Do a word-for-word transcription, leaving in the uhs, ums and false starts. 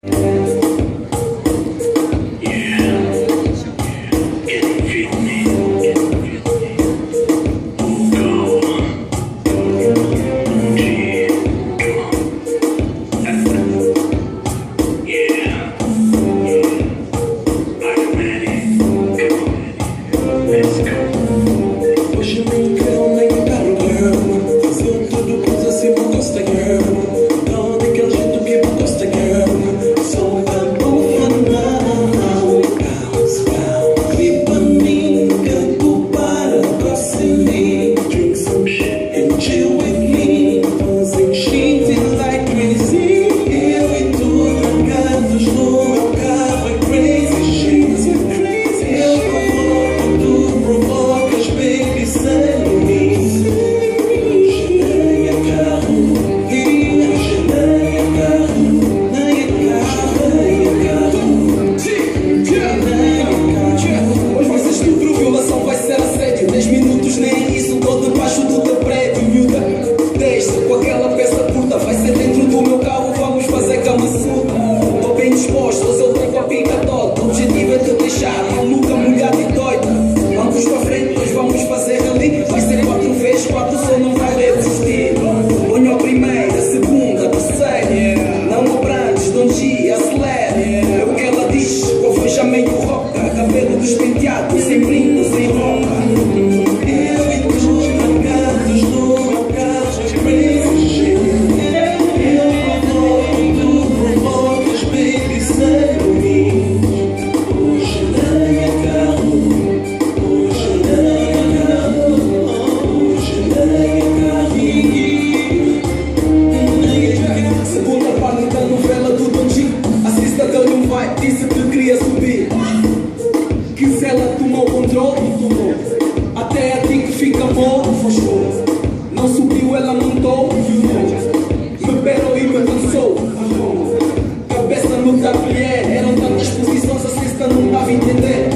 Disse que queria subir, que se ela tomou o controle, tomou. Até a ti que fica bom, não subiu, ela montou, me perou e me cansou. Cabeça no tablier, eram tantas posições, a cesta não dava a entender.